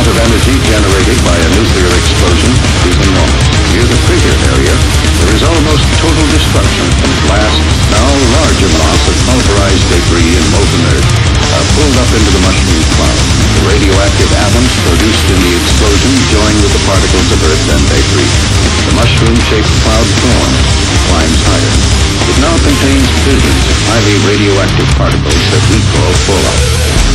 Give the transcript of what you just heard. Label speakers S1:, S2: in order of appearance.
S1: amount of energy generated by a nuclear explosion is enormous. Near the crater area, there is almost total destruction from blast. Now large amounts of pulverized debris and molten earth are pulled up into the mushroom cloud. The radioactive atoms produced in the explosion join with the particles of earth and debris. The mushroom-shaped cloud forms and climbs higher. It now contains billions of highly radioactive particles that we call fallout.